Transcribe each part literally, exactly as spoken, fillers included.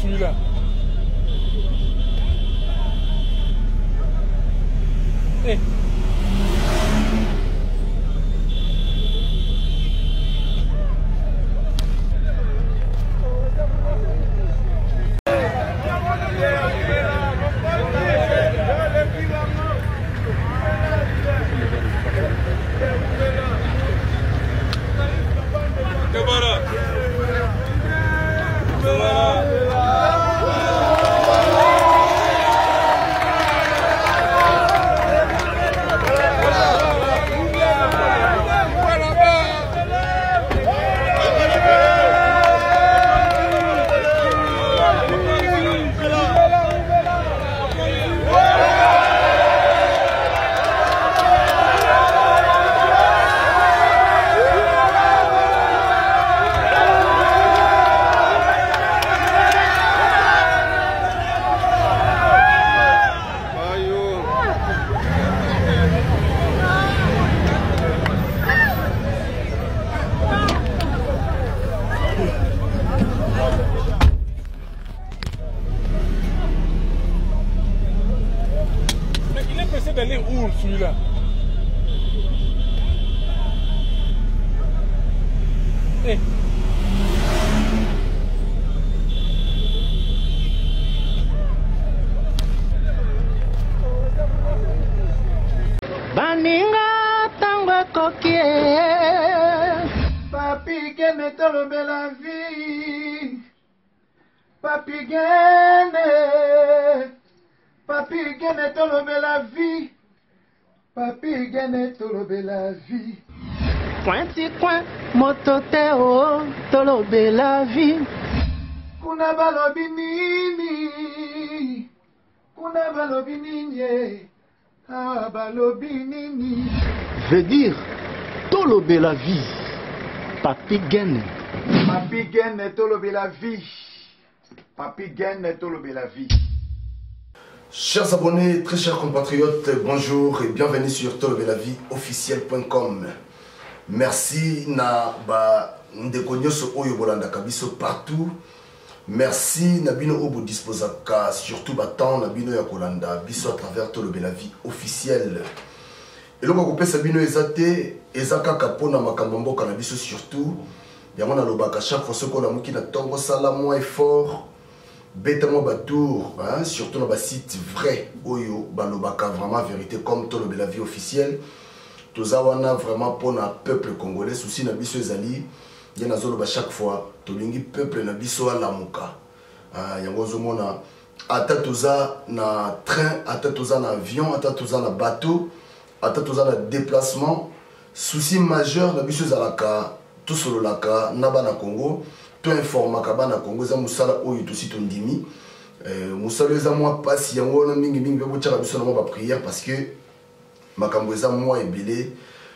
celui-là. Eh. D'aller où celui-là? Eh. Baninga tango kokie Papi gene tolobe la vie Papi gene Papi gene tolobe la vie Papi gene tolobe la vie Pointi coin motote o tolobe la vie Kuna balobi nini Kuna balobi nini Ah balobi nini veut dire tolobe la vie Papi gene Papi gene tolobe la vie Papi gene tolobe la vie. Chers abonnés, très chers compatriotes, bonjour et bienvenue sur tolobe la vie officiel point com. Merci na ba ndeko nyoso oyo bolandaka biso partout. Merci na bino obo disposaka surtout batant na bino ya kolanda biso à travers tolobe la vie officiel. Et loko kopesa bino ezate ezaka kapona makambo mboka na biso surtout. Yango na lobaka chaque fois soko na muki na tongo sala moins fort. Bêtement batour, hein, surtout dans le site vrai, Oyo, Balobaka, vraiment vérité, comme tolobe la vie officielle. Tout ça, on a vraiment pour le peuple congolais, souci Nabiso Ezali, il y a un chaque fois, tout le peuple Nabiso à la Mouka. Il y a un ata toza na train, ata toza na avion, ata toza na bateau, ata toza na déplacement. Souci majeur Nabiso Zalaka, tout sur le laka, Naba na Congo. Tout informa kabana Congo za musala oyo to sito ndimi euh musala za moi passe yango na mingi mingi bo tshaka biso na mo ba prière parce que makambo za moi ebelé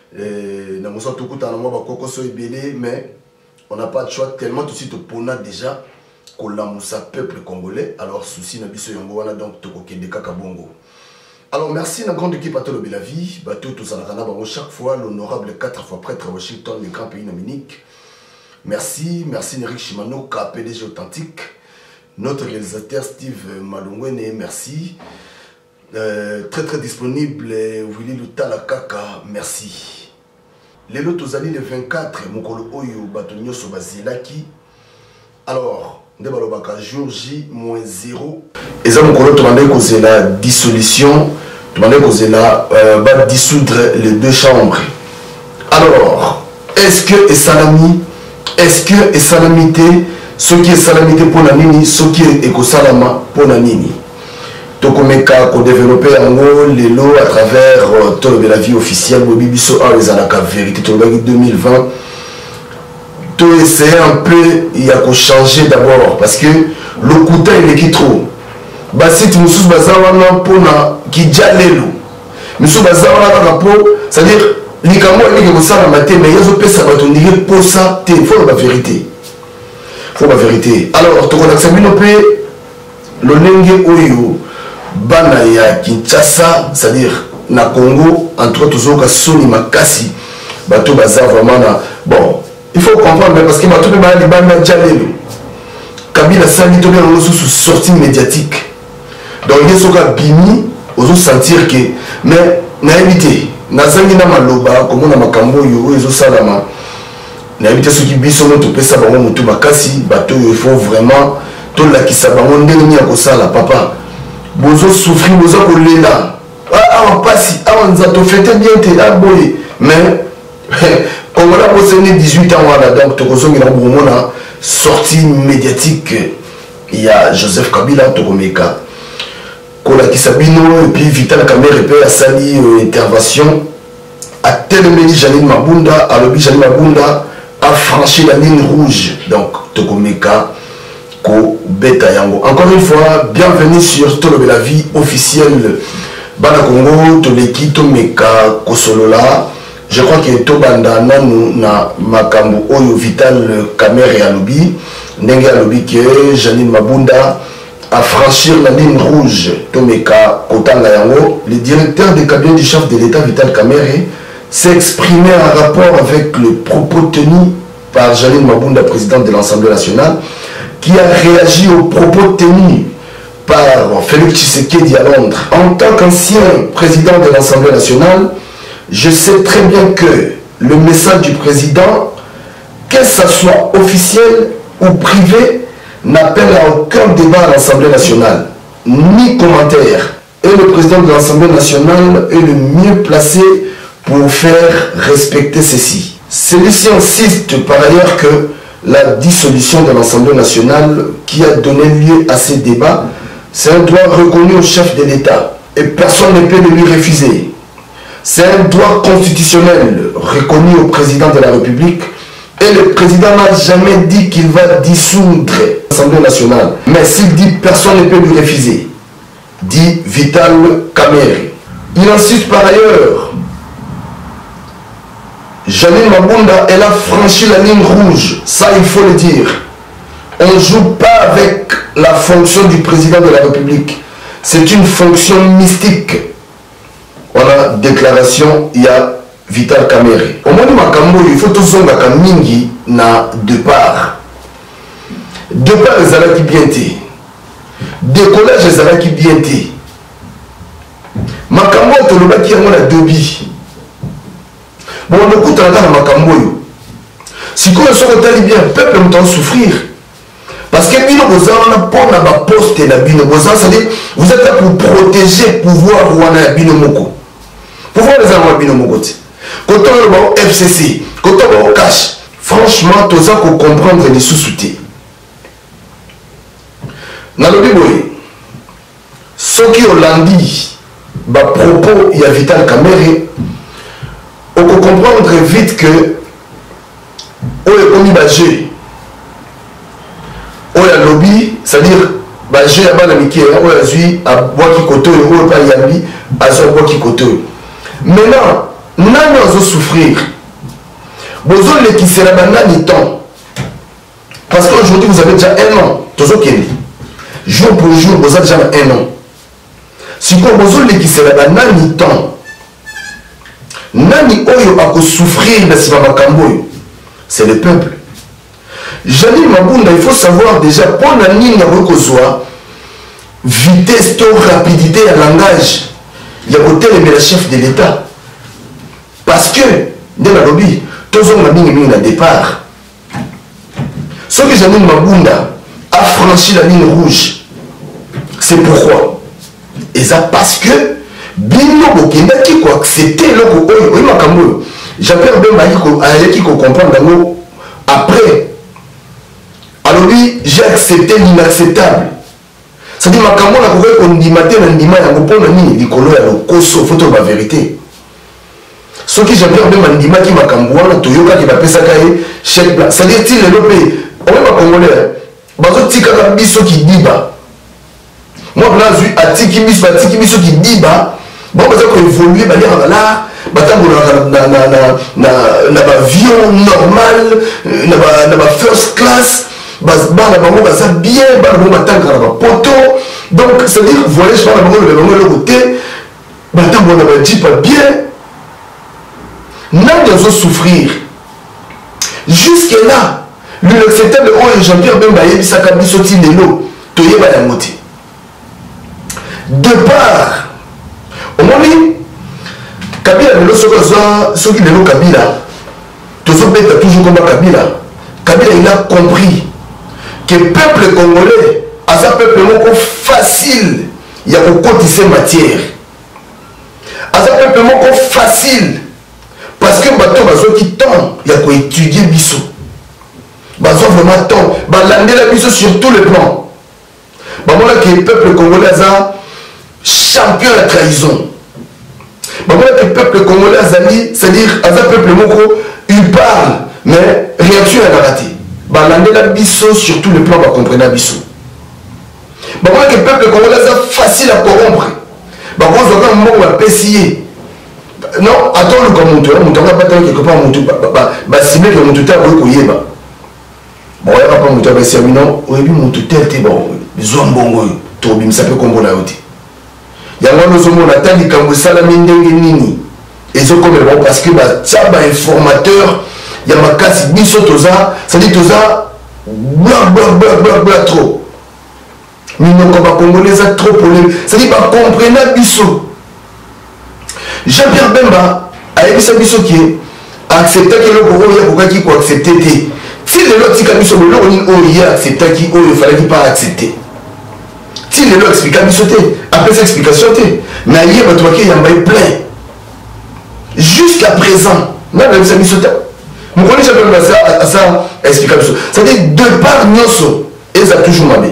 euh na musala to kuta na mo ba kokoso ebelé mais on n'a pas de choix tellement tout sito pona déjà ko la musa peuple congolais alors souci na biso yango wana donc to kokende kaka bongo. Alors merci la grande équipe à tolobe la vie bateau to za na bango chaque fois l'honorable quatre fois prêtre à Washington le grand pays dominique. Merci, merci Néric Chimano, P D G authentique. Notre réalisateur Steve Malungwene, merci. Euh, très très disponible, Willy Lutala Kaka, merci. Les lotos ali le vingt-quatre, Mokolo Oyo, Batonio Sobazilaki. Alors, Ndebalobaka, jour J moins zéro. Et ça, Mokolo, tu m'as dit la dissolution, tu m'as dit que la va dissoudre les deux chambres. Alors, est-ce que Salami est-ce que est salamité, ce qui est salamité pour la nini, ce qui est éco-salama pour la nini. Tokomeka ko développer en gros les lots à travers euh, tolobe la vie officielle, Bobibiso a les alaka vérité tolobe deux mille vingt. To essayer un peu, il y a qu'à changer d'abord parce que le couteau il est qui trop. Basit musus bazawana pona ki jalelo. Musus bazawana kapo, c'est-à-dire les Camerounais qui ont ça dans ma tête, mais ils ont payé bateau pour ça, il faut la vérité. Il faut la vérité. Alors, tu connais que c'est le Nenge Oyo, Banaya, Kinshasa, c'est-à-dire, na Congo, entre autres, autres, Soni Makasi, bateau bazar vraiment. Bon, il faut comprendre, parce que bateau de Bana Jalelo, Kabila sali to bien sous sortie médiatique. Donc il y a ce cas bimi, aux sentir que mais na éviter na zangi na maloba comme na makambo yo ezo salama. Na éviter ce qui biso to pesa bango mutu makasi bato il faut vraiment to la ki sa bango ndeni ya ko sala papa. Bozo souffrir bozo ko lela. Ah on passe ah on zato fête bien te aboy mais comme on a posé dix-huit ans voilà donc to ko songi na bomona sortie médiatique. Il y a Joseph Kabila Tokomeka. Kola Kisabino et puis Vital Kamerhe a sali euh, intervention. A Telemeli Janine Mabunda, à l'objet Janine Mabunda a franchi la ligne rouge. Donc Tokomeka Ko Beta Yango. Encore une fois, bienvenue sur Tolo de la vie officielle. Bana Congo, Toleki Tomeka Kosolola. Je crois que Tobanda Nanu na Makambo Oyo Vital Kamerhe à l'objet. Ndenge alobi que Janine Mabunda a franchi la ligne rouge. Tomeka Kotanga Yango, le directeur de cabinet du chef de l'État Vital Kamerhe s'est exprimé en rapport avec le propos tenu par Janine Mabunda, présidente de l'Assemblée nationale, qui a réagi aux propos tenus par Félix Tshisekedi à Londres. En tant qu'ancien président de l'Assemblée nationale, je sais très bien que le message du président, que ce soit officiel ou privé, n'appelle à aucun débat à l'Assemblée nationale, ni commentaire. Et le président de l'Assemblée nationale est le mieux placé pour faire respecter ceci. Celui-ci insiste par ailleurs que la dissolution de l'Assemblée nationale qui a donné lieu à ces débats, c'est un droit reconnu au chef de l'État et personne ne peut le lui refuser. C'est un droit constitutionnel reconnu au président de la République. Et le président n'a jamais dit qu'il va dissoudre l'Assemblée nationale. Mais s'il dit personne ne peut lui refuser, dit Vital Kamerhe. Il insiste par ailleurs. Janine Mabunda, elle a franchi la ligne rouge. Ça, il faut le dire. On ne joue pas avec la fonction du président de la République. C'est une fonction mystique. On a déclaration, il y a Vital Kamerhe. Au moins, il faut tous les mingi na deux parts. Deux parts, les ala qui bien été. Décollage, les ala qui bien été. Makambo, tu le bâti en a deux billes. Bon, on écoute dans Makambo. Si on se bien, le peuple entend souffrir. Parce que bino boza on a pas na ba poste na bino boza, c'est-à-dire vous êtes là pour protéger le pouvoir wana bino moko. Pouvoir les avoir bino moko. Quand on est au F C C, quand on est au cash, franchement, tout ça pour comprendre les sous-soutés. Dans le Bible, ceux qui ont lundi, bah propos, il y a Vital Kamerhe, on peut comprendre vite que on est commis à jeu. On est lobby, c'est-à-dire, bah jeu à bas la Mickey, on est zui à bois qui côté, on est pas yambi, à son bois qui côté. Maintenant, nous allons souffrir. Vous allez qui sera banani temps. Parce qu'aujourd'hui, vous avez déjà un an. Jour pour jour, vous avez déjà un an. Si vous allez qui sera banani temps. Nani oyo a souffrir de ce makambo. C'est le peuple. Janine Mabunda, il faut savoir déjà, pour la ligne de vitesse, rapidité et langage, il y a côté le chef de l'État. Parce que, dans la lobby, tous les gens mis un départ. Ce que Janine Mabunda a franchi la ligne rouge, c'est pourquoi. Et ça parce que, Bino Bokenda qui a accepté le oui, Makambo. J'appelle bien qui comprendre après. Alors lui, j'ai accepté l'inacceptable. C'est-à-dire Makambo n'a pas qu'on dit matin, on dit matin, on peut ni les colons à l'okoso, faut la vérité. Ce qui j'appelle même Mandima qui m'a camboua, Toyoka qui m'a fait ça, chèque blanc. C'est-à-dire qu'il est lopé. On est pas congolais. Bazo tika ka biso qui diba. Moi, là, je suis à tiki biso, à tiki biso qui diba. Bon, parce qu'on évolue, bah, là, bah, dans l'avion normal, dans la first class, bah, bah, ça bien, bah, bah, bah, poto. Donc, c'est-à-dire, vous voyez, je parle de l'autre côté, bah, on a dit pas bien. Nous devons souffrir. Jusque là, L'inacceptable oyo Jean-Pierre Bemba yebisaka biso ti lelo toyeba yango te. De part, omoni Kabila lelo soki lelo Kabila tozobeta toujours comme Kabila. Kabila il a compris que le peuple congolais a un peuple moko facile il y a kokotisa matière. A un peuple moko facile parce que bato bazo ki temps il y a ko étudier biso. Bazo vraiment temps balandela biso sur tous les plans. Bamona que le peuple congolais a champion de la trahison. Bamona que le peuple congolais azali, c'est-à-dire a un peuple moko il parle mais réaction est raté. Balandela biso sur tous les plans ba comprendre biso. Bamona que le peuple congolais est facile à corrompre. Bamona que le peuple va pessier. Non, attends le comme monteur, monteur va pas quelque part monteur ba ciblé que monteur ta ko yeba. Bon, il va pas monteur ba si non, au début monteur té bon, besoin bongo to bim ça peut combo na oti. Yango no zomo na tali kambo sala mindenge nini. Ezo comme bon parce que ba taba informateur ya makasi biso toza, ça dit toza bla bla bla bla bla trop. Minoko ba congolais ça trop problème. Ça dit ba comprendre biso. Jean-Pierre Bemba a dit ça biso qui accepter que le gros ya boka qui ko accepter té. Si le lot tika biso le lot on y a accepter qui o il fallait pas accepter. Si le lot expliquer biso té, après cette explication té, na yé ba toi qui yamba plein. Jusqu'à présent, na ba biso té. Mon collègue Jean-Pierre Bemba ça ça explication. Ça dit de part nyoso et ça toujours mabé.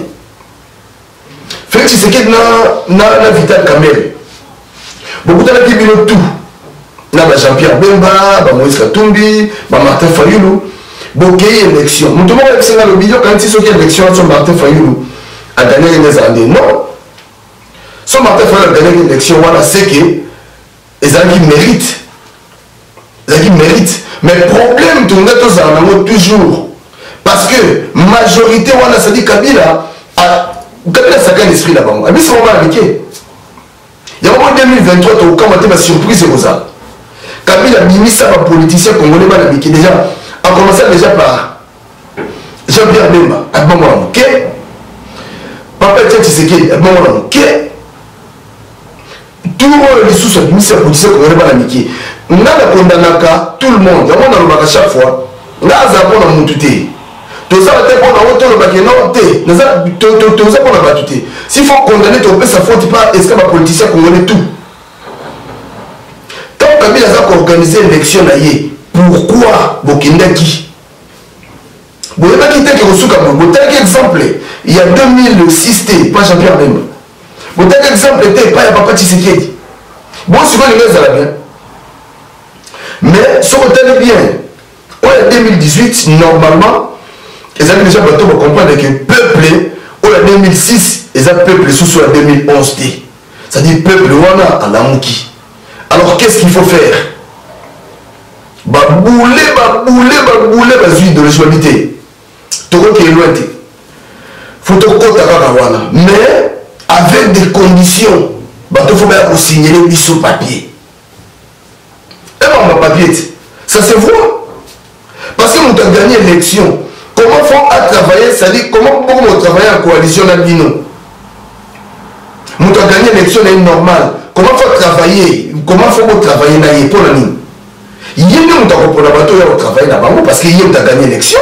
Félix Tshisekedi na na na Vital Kamerhe. Beaucoup de gens qui viennent tout. Là, Jean-Pierre Bemba, Moïse Katumbi, Martin Fayulu. Beaucoup d'élections. Nous devons élection dans le vidéo quand ils sont qui élections sur Martin Fayulu a gagné les années. Non. Sur Martin Fayulu a gagné l'élection, voilà, c'est que les gens qui méritent. Les gens qui méritent. Mais le problème, tout le monde toujours. Parce que majorité, voilà, ça dit Kabila, Kabila, ça gagne l'esprit là-bas. Et puis, c'est vraiment avec il y a en deux mille vingt-trois, tu as une surprise c'est ça. Kabila Bimisa, un politicien congolais, qui déjà a commencé déjà par Jean-Pierre Bemba, à un moment ok. Papa Tshisekedi, à un moment ok. Tout le monde est sous un politicien congolais, on a condamné tout le monde, il y a un monde à chaque fois. On a un peu de moutouté. Tout ça, c'est pour la hauteur de la tout ça pour la battuté. S'il faut condamner, tu peux sa faute, pas est-ce que ma politicien congolais tout. Tant que Kabila a organisé l'élection, pourquoi Bokindaki Vous avez quitté que vous avez tel exemple, il y a deux mille six, pas Jean-Pierre Bemba. Vous tel exemple, pas Papa Tshisekedi. Bon, si vous les allez bien. Mais si vous allez bien, en deux mille dix-huit, normalement, ils ont déjà pour comprendre que le peuple, en deux mille six, ils ont peuple sous en deux mille onze. C'est-à-dire peuple wana à la mouki. Alors qu'est-ce qu'il faut faire? Babouler, babouler, babouler, bazui de l'humanité. Toko qui est loin. Faut te compter wana. Mais avec des conditions. Il faut bien signer les sur papier. Et bon, ma papier, ça se voit. Parce que nous avons gagné l'élection. Comment faut travailler, c'est-à-dire comment on travailler en coalition dans Bino? Nous avons gagné l'élection, c'est normal. Comment faut travailler? Comment faut travailler dans les pour la ligne? Il y a nous avons pour la bateau et travailler là-bas parce qu'il y a gagné l'élection.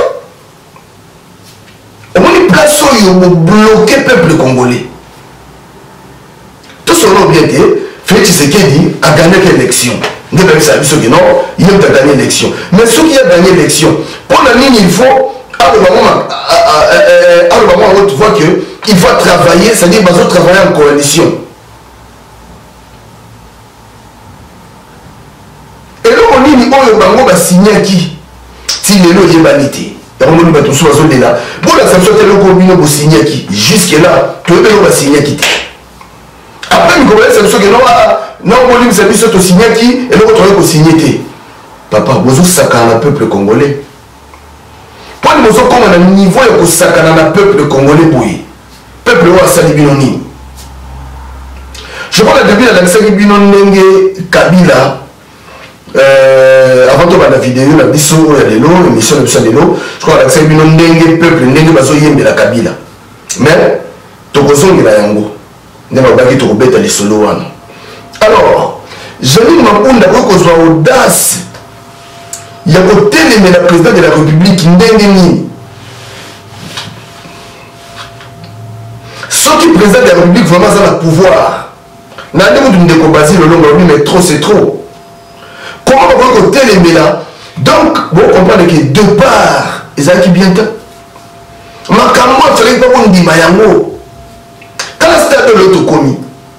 On a une place où on bloquer le peuple congolais. Tout ce qu'on a bien dit, Félix Tshisekedi a gagné l'élection. Nous avons dit que non, il a gagné l'élection. Mais ceux qui ont gagné l'élection, pour la ligne, il faut. Alors, on voit qu'il faut travailler, c'est-à-dire qu'il faut travailler en coalition. Et là, on dit qu'on va signer qui? Si les lois sont vanité. On va tout sur la zone de là. Pour la sanction, on va signer qui? Jusque-là, tout le monde va signer qui? Après, on va signer qui? Non, on va signer qui? Et l'autre, on va signer. Papa, vous avez sacré le peuple congolais. Pour nous sommes comme à un niveau de sakana na peuple congolais boui. Peuple wa salibinoni. Je crois que depuis la Salibinoni Kabila, euh, avant de voir la vidéo, la biso, il y a des lots, l'émission de des lots, je crois que c'est une dengue peuple, une dengue baso yembe la Kabila. Mais, tokozongi la yango, ne m'a pas dit to bête les solo. Alors, Jeanine Mapunda a kozwa audace, il y a côté mais la présidente de la République ndenge ni. Ceux qui président de la République vraiment ça le pouvoir. N'a pas de me combattre le long mais trop c'est trop. Comment on va côté les là? Donc, vous comprenez que de part, ils ont qui bien temps. Ma camarade, il ne faut pas dire Mayango. Quand c'est de l'autonomie,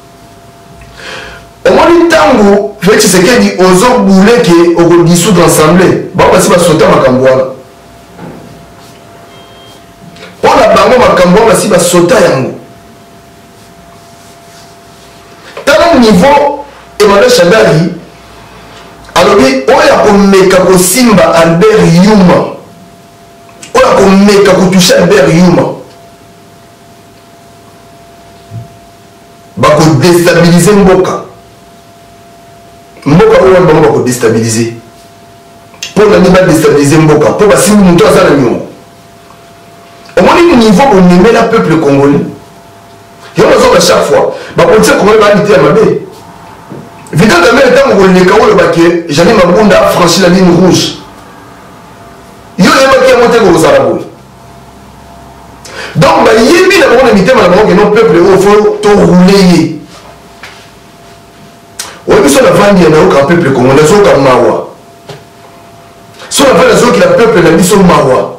au moins du temps, fait c'est qu'il dit aux autres boulets qui ont dissoudre l'Assemblée. Bon, parce que va sauter ma camarade. Pour la bango ma camarade, parce qu'il va sauter yango. Dans le niveau, Emmanuel Chadari, alors oui, on a comméka ko Simba Albert Yuma. On a comméka ko toucher Albert Yuma. Ba ko déstabiliser Mboka. Mboka on va ko déstabiliser. Pour la pas déstabiliser Mboka, pour ba Simba muto azala nyongo. Au moins le niveau on aimait le peuple congolais. Et on a à chaque fois, ba politique congolais va limiter à Mabé. Vital de même temps où les Kaolo Baké, Jeanine Mapunda a franchi la ligne rouge. Il y a un qui a monté au Zarabo. Donc, il y a bien d'abord un mitem à la banque et non peuple au fond, tout roulé. Oui, mais sur la vente, il y a aucun peuple comme on a aucun Mawa. Sur la vente, il y a un peuple qui a mis sur Mawa.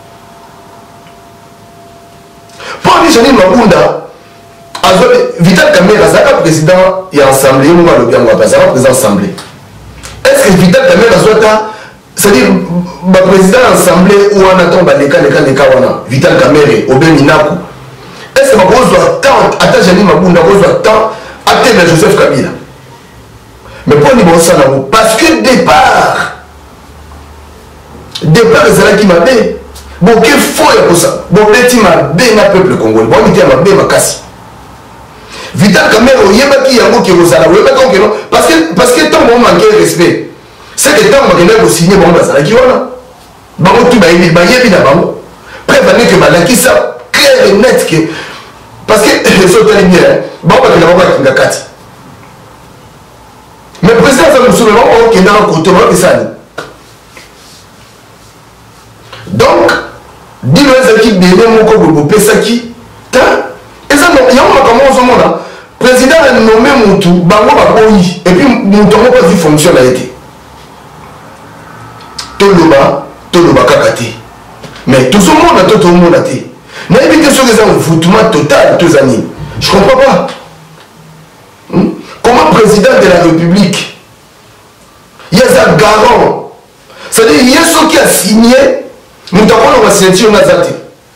Pour dire Jeanine Mapunda, Vital Kamerhe, c'est président et assemblée, nous allons bien voir, c'est président assemblée. Est-ce que Vital Kamerhe, c'est-à-dire, le président assemblée où on attend les cas, les cas, les cas, Vital Kamerhe, au Beminaku, est-ce que ma cause doit tant, attends, Jeanine Mapunda, cause doit tant, atteindre Joseph Kabila? Mais pour nous, ça, parce que départ, départ, c'est là qui m'a dit, bon, quel faux est pour ça? Bon, petit m'a bien le peuple congolais, bon, il m'a bien ma casse. Vital Kamerhe, il y a qui yango qui vous a la parce que parce que tant on manque de respect. C'est que tant on a signé bon bazala qui wana. Bango tout ba yebi ba yebi na bango. Prévenez que balaki ça clair et net que parce que ça t'a bien bango ba kila ba kati. Mais président ça nous souvient on qui dans côté ba ça. Donc dis-le à qui donner mon ko bo pesa qui ta et ça il y a un comment on se président a nommé Moutou, Bango Bakoyi, et puis Moutou n'a pas vu fonction a été. Toloba, Toloba Kakati. Mais tout le monde a tout le monde a été. Mais évitez ce que c'est un foutement total, tous amis. Je ne comprends pas. Hmm? Comment président de la République, il y a un garant. C'est-à-dire, il y a ceux qui a signé, Moutou va signer un azati.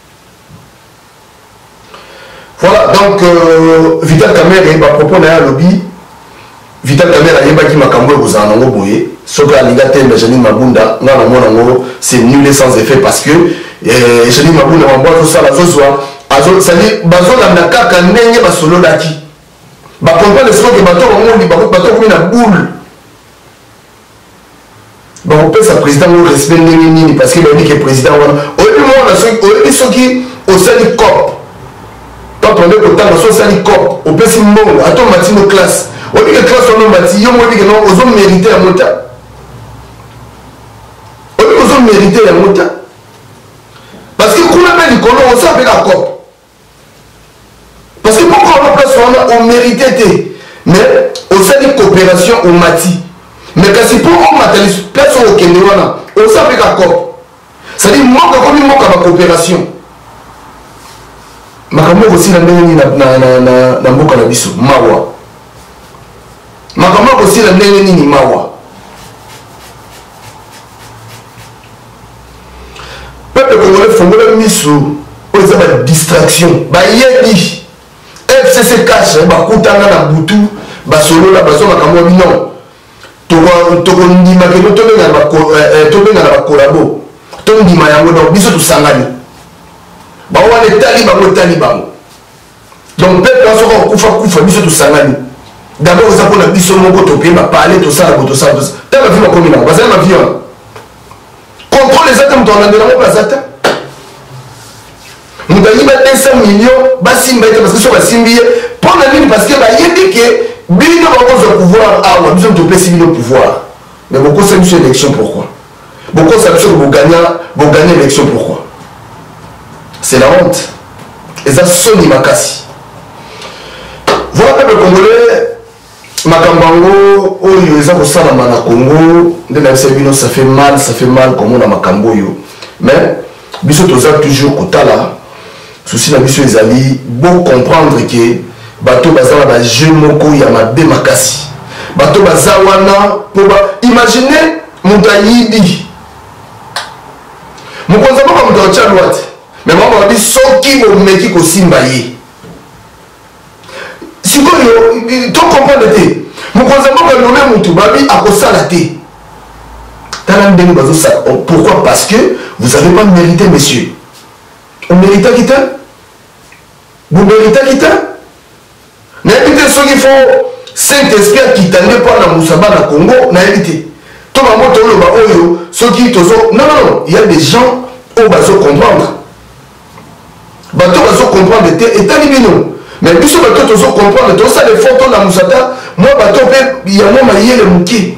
Voilà, donc euh, Vital Kamerhe va proposer un lobby. Vital Kamerhe a dit que vous en avez boyé. Ce que l'Aligaté, Jeanine Mapunda, c'est nul et sans effet parce que Jeanine Mapunda m'a dit tout ça, la Zozwa. C'est-à-dire, Bazo n'a qu'à qu'un ba solo daki. Ba comprendre le son que bateau on dit bateau bateau comme une boule. Ba on peut sa président au respect nini parce qu'il a dit que président on. Au début moi on a ceux qui au sein du corps. Quand on est au temps, on a un corps, on peut s'y mourir, à ton matin de classe. On dit que la classe, on a bâti, on dit que non, on a mérité à monter. On dit qu'on a mérité à monter. Parce que quand on appelle les colons, on sait avec la corps. Parce que pourquoi on a place, on mérité, mais on sait une coopération au mati. Mais quand c'est pour on a place au Kenya, on sait avec la corps. C'est-à-dire, moi, quand on dit moi, la coopération. Makambo aussi na ndenge na na na na na mboka na biso mawa. Makambo aussi na ndenge nini mawa. Peuple congolais fongola miso o eza ba distraction. Ba yebi F C C cache ba kutanga na butu ba solo la ba so makambo bino. To to ndima ke to benga ba to benga na ba collabo. To ndima yango donc biso to sangani. Bawa les talibans, les talibans. Donc, peuple, on se kufa kufa, biso tout sangani. d'abord vous avez un biso moko to pays parler tout ça tout ça tout ça t'as vu ma commune parce que ma vie contrôle les atomes dans l'environnement bazata nous gagnons deux cents millions basimba parce que sur la simbier pour la ligne parce que bah il dit que bino va au pouvoir ah on a besoin de placer le pouvoir mais beaucoup c'est une élection pourquoi beaucoup ça veut vous gagner vous gagner l'élection pourquoi c'est la honte et ça sonne makasi voilà peuple congolais Makambango, oh yo, ils ont ça dans le Congo, ça fait mal, ça fait mal comme on a Makambo yo. Mais, biso toza toujours kotala, souci la biso ezali, bon comprendre que bato bazala ba jeu moko ya mabe makasi. Bato bazawana, pour imaginez Moutayibi. Mokonza moko mutacha droite. Mais moi on dit soki bo meki ko simba ye. Sikoyo, tu comprends le thé. Mon cousin m'a nommé mon tout, babi a posé la thé. Pourquoi? Parce que vous n'avez pas mérité, messieurs. On mérite à quitter. Vous méritez à quitter. N'invitez ceux qui font Saint-Esprit qui t'en pas dans Moussaba, dans Congo, n'invitez. Tout le monde, ceux qui te sont. Non, non, non, il y a des gens qui vont comprendre. Ils vont comprendre le thé et t'as dit non. Mais puis, si vous comprenez, tout ça, les photos de Moussata, moi, il y a un maillé le mouki.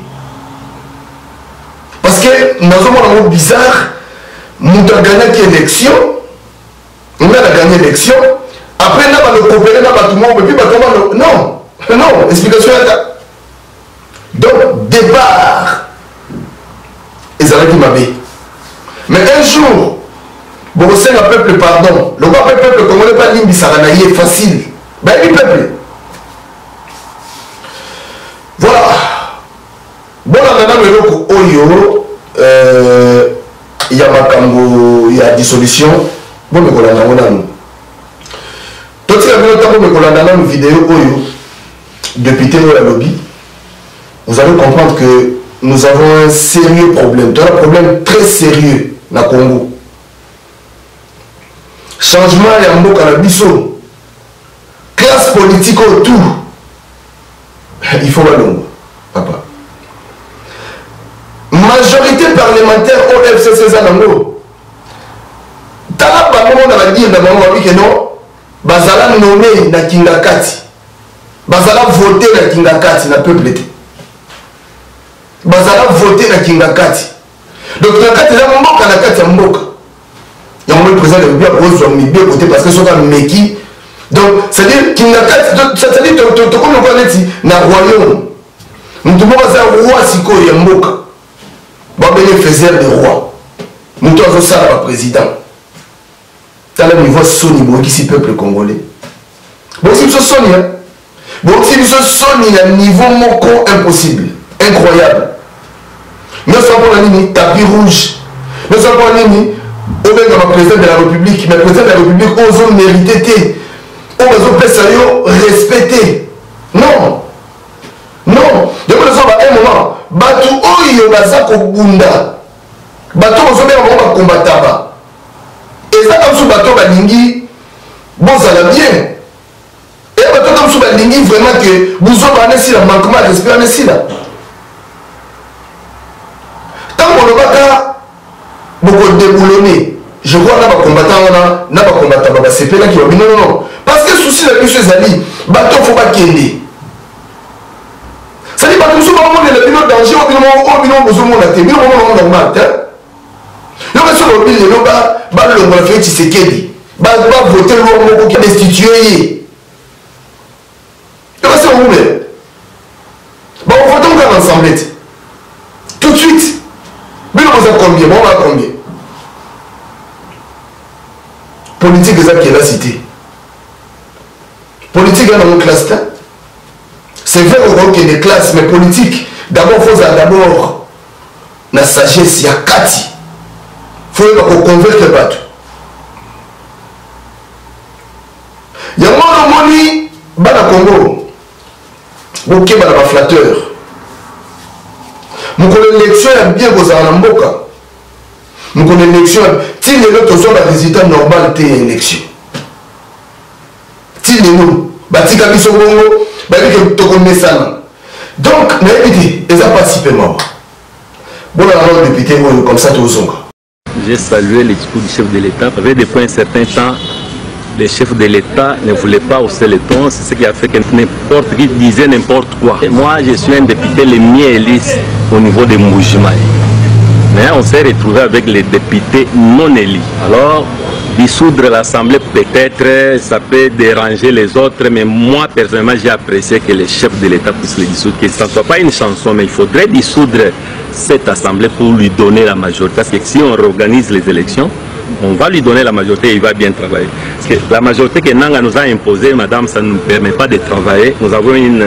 Parce que, nous avons un mot bizarre, nous avons gagné l'élection, on a gagné l'élection, après, nous avons coopéré, nous avons tout le monde, et puis, non, non, explication est là. Donc, départ, ils avaient dit ma vie. Mais un jour, bon, c'est un peuple pardon. Le peuple, comme on n'est pas limbi, ça va naïe facile. Ben, le peuple. Voilà. Bon, on a le Oyo, il y a Makambo, il y a dissolution. Bon, mais on a nous. Tout ce qui a une vidéo Oyo, depuis Théo la lobby, vous allez comprendre que nous avons un sérieux problème. Un problème très sérieux dans le Congo. Changement et un mot cannabis. Classe politique autour. Il faut la longue, papa. Majorité parlementaire au F C C Zanango. Tala bango na dire na bango que non, bazala nommé na Kingakati. Bazala voter na Kingakati na peuple. Bazala voter na Kingakati. Donc Kingakati na mboka na kati ya mboka. Il y a un président de la République bien côté parce que ce sont des Meki. Donc, c'est-à-dire qu'il n'y a pas de. C'est-à-dire que tu as comme on dit, dans le royaume. Nous devons faire un roi si il y a un moka. Nous devons faire des rois. Nous devons faire un président. Dans le niveau Sony, qui est le peuple congolais. Bon, si vous Sony, bon, si vous Sony, il y a un niveau moko impossible, incroyable. Nous sommes pour la ligne tapis rouge. Nous sommes pour la ligne. Au même le président de la République, mais le président de la République, osons mériter, osons respecter. Non. Non. Donc, nous sommes à un moment, Batu Oyo Bazako Bunda, Batu Ozo Mera combattant. Et ça, comme sous Batu Balingi, bon, ça va bien. Et Batu comme sous Balingi, vraiment que vous avez un la manquement de respect, un là. Tant qu'on ne va pas. Beaucoup déboulonné. Je vois là, combattant, là, combattant, c'est pas là qui va venir. Non, non. Parce que souci la question est ali, bateau faut pas qu'il y ait. Ça dit, bateau, souvent, on est le pilote danger, au bilan, au bilan, au bilan, au bilan, au bilan, normal. Le reste de l'île, le bas, bas, le bas, fait, c'est qu'il va voter l'homme qui est destitué. Le reste de l'île. Bon, on vote encore ensemble. Tout de suite. Mais on va combien? Bon, on va combien? Politique, c'est ça qui est la cité. Politique, il y a une classe. C'est vrai qu'il y a des classes, mais politique, d'abord, il faut d'abord la sagesse, il y a quatre. Il faut convaincre le bateau. Il y a un moment où Bana Congo, ok, Bana flatteur. Nous connaissons l'élection bien aux Aramboka. Nous connaissons l'élection. Si nous avons le résultat normal de l'élection. Si nous avons le résultat Donc, ils n'ont pas si peu mort. Bon, alors, député, comme ça, tous ont. J'ai salué les discours du chef de l'État. Depuis un certain temps, les chefs de l'État ne voulaient pas hausser le ton. C'est ce qui a fait que n'importe qui disait n'importe quoi. Et moi, je suis un député le mieux élu au niveau des Moujimai. Mais on s'est retrouvé avec les députés non élus. Alors, dissoudre l'Assemblée, peut-être, ça peut déranger les autres, mais moi, personnellement, j'ai apprécié que les chefs de l'État puissent les dissoudre, que ça ne soit pas une chanson, mais il faudrait dissoudre cette Assemblée pour lui donner la majorité. Parce que si on réorganise les élections, on va lui donner la majorité et il va bien travailler. Parce que la majorité que Nanga nous a imposée, madame, ça ne nous permet pas de travailler. Nous avons une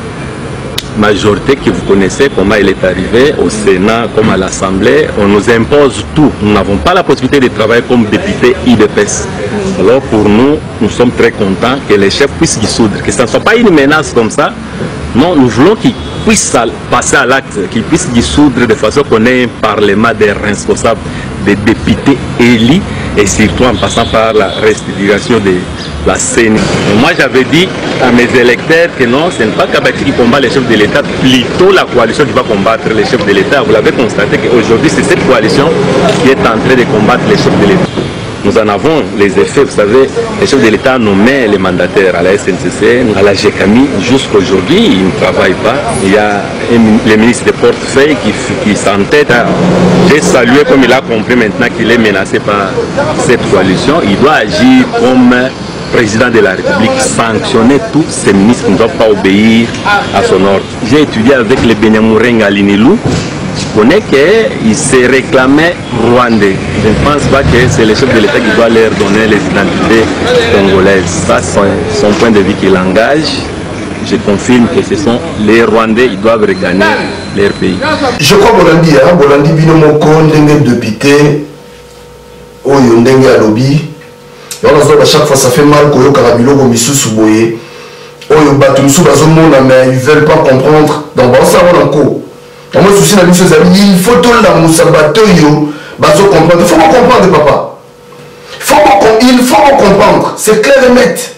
majorité que vous connaissez, comment elle est arrivée au Sénat, comme à l'Assemblée. On nous impose tout. Nous n'avons pas la possibilité de travailler comme député I D P S. Alors pour nous, nous sommes très contents que les chefs puissent dissoudre, que ça ne soit pas une menace comme ça. Non, nous voulons qu'ils puissent passer à l'acte, qu'ils puissent dissoudre de façon qu'on ait un parlement des responsables, des députés élus, et surtout en passant par la restitution de la C E N I. Moi, j'avais dit à mes électeurs que non, ce n'est pas Kabaki qui combat les chefs de l'État, plutôt la coalition qui va combattre les chefs de l'État. Vous l'avez constaté qu'aujourd'hui, c'est cette coalition qui est en train de combattre les chefs de l'État. Nous en avons les effets, vous savez, les chefs de l'État nommaient les mandataires à la S N C C, à la G C A M I. Jusqu'aujourd'hui, ils ne travaillent pas. Il y a le ministre des portefeuilles qui, qui s'entête. J'ai salué comme il a compris maintenant qu'il est menacé par cette coalition. Il doit agir comme président de la République, sanctionner tous ces ministres qui ne doivent pas obéir à son ordre. J'ai étudié avec les Benyamourenga Linilou. Je connais qu'il se réclamait rwandais. Je ne pense pas que c'est le chef de l'État qui doit leur donner les identités congolaises. Ça, c'est son point de vue qui l'engage. Je confirme que ce sont les Rwandais qui doivent regagner leur pays. Je crois que Bolandi, hein, Bolandi Binomoko, Ndenge député, Oyo Ndenge Alobi. Et on a chaque fois ça fait mal que Karabilo Gomisu Souboye. Oyo Batumsu Bazomona, mais ils ne veulent pas comprendre. Donc, on s'en va encore. Moi, souci la mission, il faut tout la moussabato yo, bazo comprendre. Il faut comprendre, papa. Faut il faut comprendre. C'est clair et net.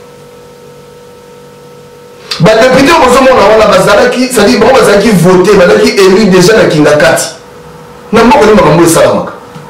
Bah, député, on a bazalaki, ça dit, bon, bazalaki voté, bazalaki élu déjà dans Kingakati. Non, moi, je ne sais pas ça.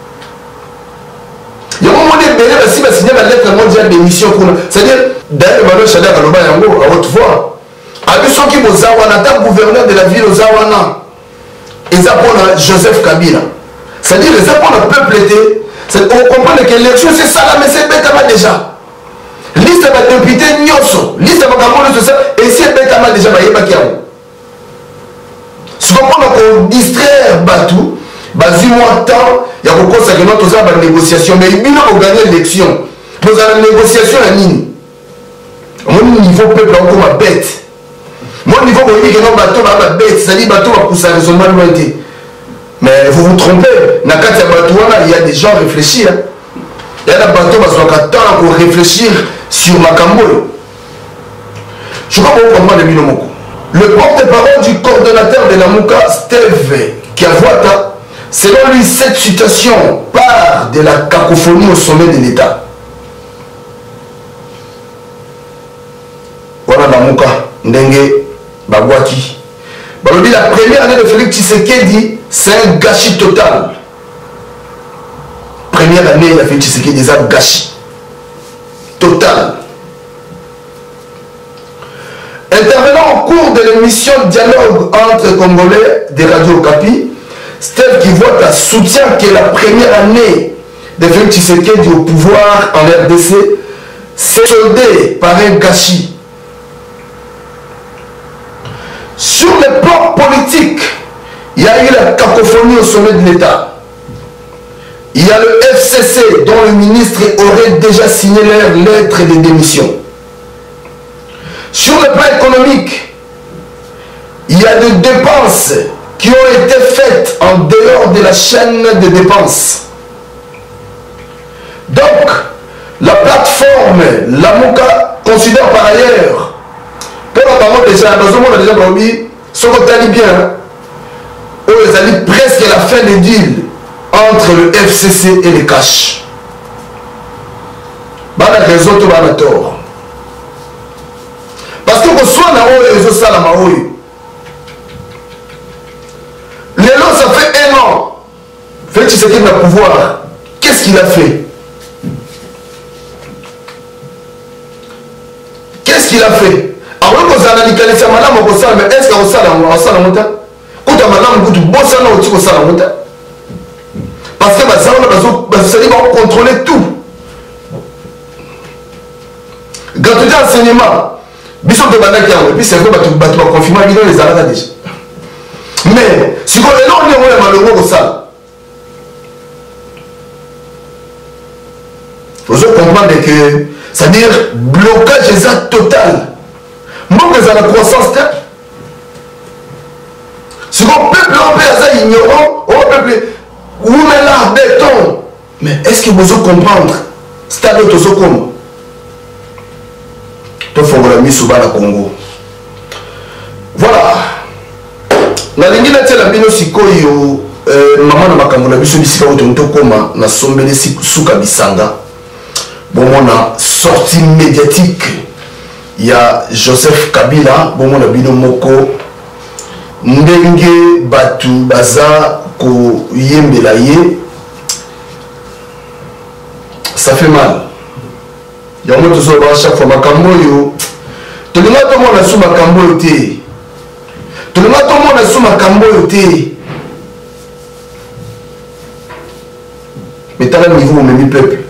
Il y a un moment donné, si vous signez la lettre mondiale d'émission, c'est-à-dire, d'ailleurs, Emmanuel Chadar Aloba Yango, à haute voix, avec ceux qui vous ont en gouverneur de la ville aux Awana. Ils appellent Joseph Kabila. C'est-à-dire qu'ils appellent le peuple été. On comprend que l'élection c'est ça là, mais c'est Betama déjà. Liste de députés Nyoso, liste de Magamolo, tout ça, et c'est Betama déjà, il y a Bakiao. Ce qu'on comprend qu'on distraire Batou, Bazi moins de temps, il y a beaucoup de gens qui ont des négociations, mais il y a gagné l'élection. Nous avons une négociation à Nini. Mon niveau peuple est encore ma bête. Mon niveau, vous voyez que non, bateau va bête, c'est-à-dire bateau va pousser à raisonnement lointain. Mais vous vous trompez. Dans le cas de bateau, il y a des gens réfléchis. Il y a des bateaux qui ont temps pour réfléchir sur Makambo. Je crois que vous comprenez le Binomoko. Le porte-parole du coordonnateur de la Mouka, Steve Kiavouata, selon lui, cette situation part de la cacophonie au sommet de l'État. Voilà la Mouka, Ndenge. Bagwaki. La première année de Félix Tshisekedi, c'est un gâchis total. Première année de Félix Tshisekedi, c'est un gâchis total. Intervenant au cours de l'émission Dialogue entre Congolais de Radio Okapi, Steve Kivuata soutient que la première année de Félix Tshisekedi au pouvoir en R D C s'est soldée par un gâchis. Sur le plan politique, il y a eu la cacophonie au sommet de l'État. Il y a le F C C dont le ministre aurait déjà signé leur lettre de démission. Sur le plan économique, il y a des dépenses qui ont été faites en dehors de la chaîne de dépenses. Donc, la plateforme Lamuka considère par ailleurs, pour la parole déjà, dans ce monde, déjà, ce qu'on t'a dit bien, où ils ont dit presque la fin des deals entre le F C C et les cash. Il y a raison, il y a tort. parce que soit na oyo ezo sala ma oyo lelo ça fait un an Félix Tshisekedi na pouvoir qu'est-ce qu'il a fait qu'est-ce qu'il a fait alors que ça na likalisa malamu ko sala mais est-ce que ko sala ko sala monta kuta malamu kutu bossa na otiko sala monta parce que bah ça on a besoin de contrôler tout quand tu dis enseignement biso de bandaki yango et puis c'est vrai bato bato ba confirmer bino les alaka déjà mais si ko lelo on est malongo ko sala faut comprendre que c'est-à-dire blocage exact total manque de la croissance là si on peuple on peut ignorant on peuple où met là béton mais est-ce que vous comprendre stade to comme to fongola misuba na Congo voilà na lingi na tela bino sikoyo mama na makambo na biso bisika otonto koma na sombele suka bisanga bomona sortie médiatique ya Joseph Kabila bomona bino moko ndenge batu baza ko yembela ye ça fait mal yango tozo ba chaque fois makambo yo tolinga to mona su makambo yo te tolinga to mona su makambo yo te mais tala niveau même peuple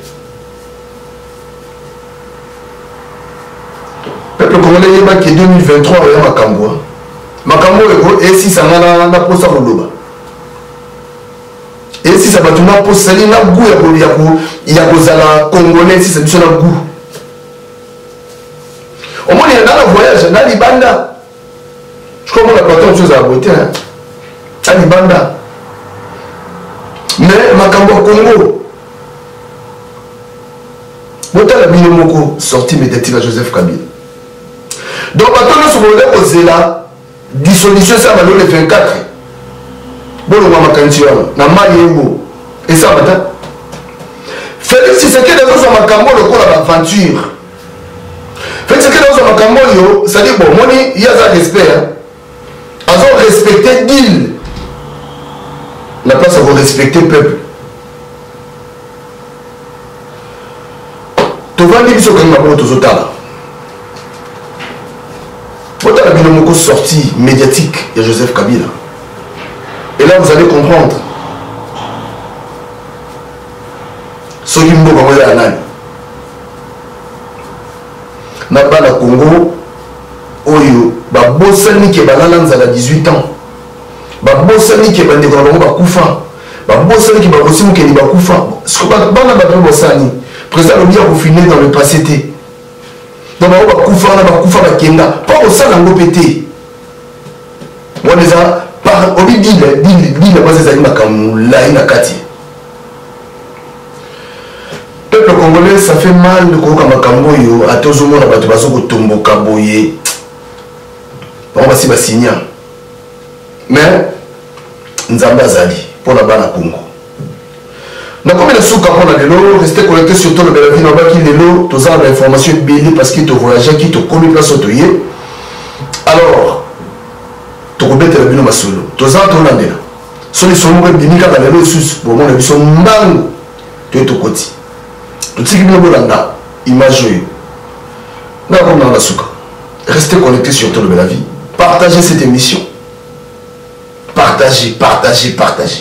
peuple congolais yeba que deux mille vingt-trois ya makambo makambo yo et si ça na na posa koloba et si ça va tout na posa ni na goût ya ko ya ko zala congolais si ça biso na goût au moins il y a dans le voyage dans l'Ibanda je comprends la patron chose à beauté hein dans l'Ibanda mais makambo Congo bota la bino moko sortie médiatique à Joseph Kabila donc patron nous sommes posé là dissolution ça va le vingt-quatre bon on va makanti na mayengo et ça matin Félix Tshisekedi dans son makambo le ko la aventure Félix Tshisekedi dans son makambo yo ça dit bon moni il y a ça respect hein ils ont respecté deal la place à vous respecter peuple tu vas dire ce que nous avons tous autant votre la binomoko sortie médiatique de Joseph Kabila et là vous allez comprendre ce qui m'a envoyé à Nani na bana Congo oyo ba bosani ke balala nzala dix-huit ans ba bosani ke bande ko ba kufa ba bosani ke ba bosimu ke ni ba kufa ce que bana ba bosani président Lobia ko finir dans le passé té donc ba kufa na ba kufa ba kenga pas au sala ngo pété moi déjà par obi dit dit dit la base zali makamula ina kati peuple congolais ça fait mal de koka makambo yo atozomona bato bazo ko tomboka boye on va si ba signer mais nzamba azali pour la bana Congo na comme la souka pour la lelo rester connecté sur tout le Belavi na ba ki lelo toza na information belé parce que to voyager qui to komi place otoye alors to kobeta bino masolo toza to landela soli somo ko binika ka lelo sus pour mon biso mbango to to koti tout ce qui me bolanda image yo na comme na souka restez connecté sur tout le Belavi partagez cette émission partagez partagez partagez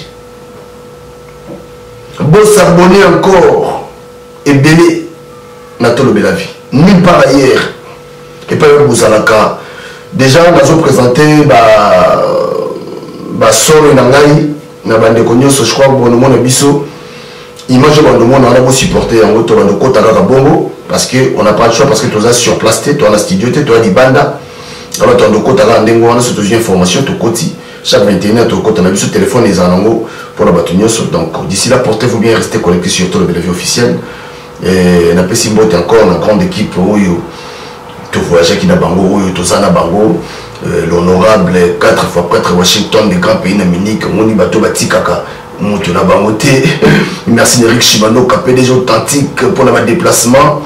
bon s'abonner encore et belé na tout le Belavi nulle part ailleurs et pas vous alaka déjà nous avons présenté ba ba solo na ngai na bande konyoso je crois bon monde biso image bande monde on a beau supporter en auto bande kota kaka bongo parce que on n'a pas le choix parce que tu as sur place tu as la studio tu as di banda alors tu as kota kaka ndengo on a cette information to koti chaque vingt et une heures tu kota na biso téléphone les anango pour la batunyoso donc d'ici là portez-vous bien restez connectés sur tout le Belavi officiel et na pesi mbote encore na grande équipe oyo to voyager qui na bango oyo to sana bango l'honorable quatre fois prêtre Washington des grands pays na Munich moni bato batikaka moto na bango te merci Eric Shibano P D G authentique pour le déplacement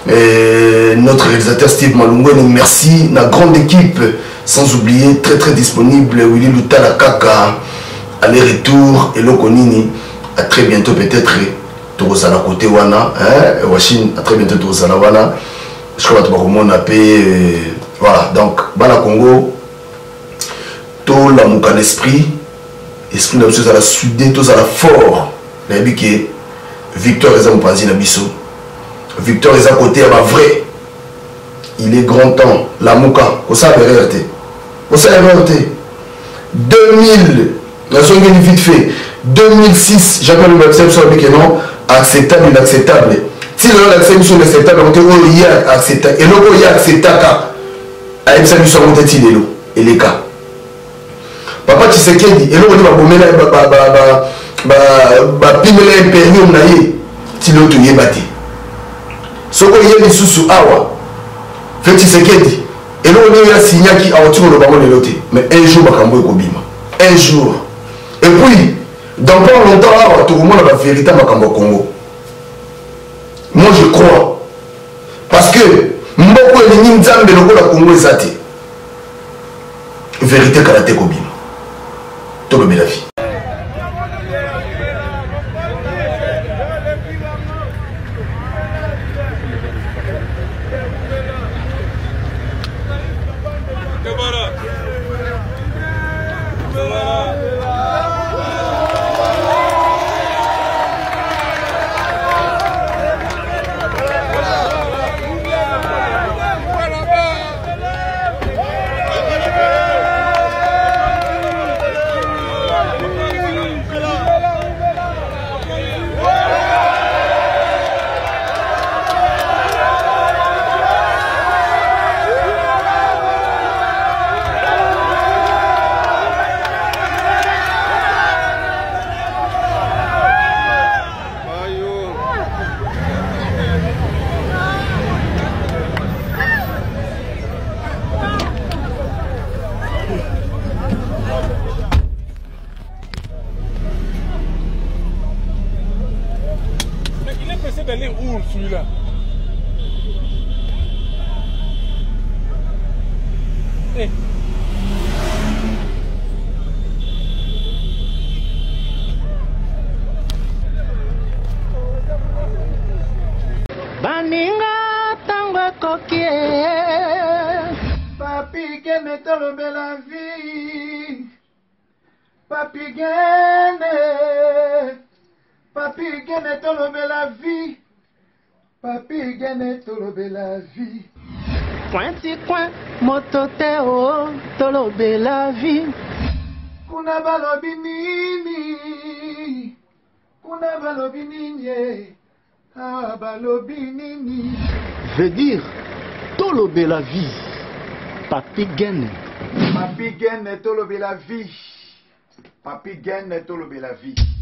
Et notre réalisateur Steve Malungweni, merci. La grande équipe, sans oublier, très très disponible, Willy Lutala Kaka, aller-retour, et Lokonini. À très bientôt peut-être. Torosala côté Wana, hein, Washington, à très bientôt Torosala Wana. Je crois que tu vas paix. Voilà, donc, Bala Congo, tout la mouka l'esprit, esprit de la soudé, tout la fort. Nabiké, Victor est un panzi Nabiso. Victor est à côté, à vrai. Il est grand temps. La mouka, au sein de R T. Au sein de R T. deux mille, la zone vite fait. deux mille six, j'appelle le vaccin sur le non, acceptable, inacceptable. Si le vaccin sur l'acceptable, on dit acceptable. Et le il y a acceptable. A ça lui soit monté et les cas. Papa Tshisekedi, et là on va bomber la ba ba ba ba ba pimela imperium na ye. Ti le to yebati. Soko ye li susu awa. Fait Tshisekedi. Et là on a signé qui a autour le ballon de l'autre. Mais un jour bakambo ekobima. Un jour. Et puis dans pas longtemps awa tout le monde va vérité makambo Congo. Moi je crois. Parce que Mboko elingi nzambe lokola Congo ezate. Vérité karaté kobima. Tout le bien la vie. D'aller où celui-là? Eh. Baninga tango kokie. Papi gene tolobe la vie. Papi gene. Papi gene tolobe la vie. Papi gene tolobe la vie. Pointi coin, mototeo, tolobe la vie. Kuna balobi nini. Kuna balobi nini. Ah balobi nini. Veut dire, tolobe la vie. Papi gene. Papi gene tolobe la vie. Papi gene tolobe la vie.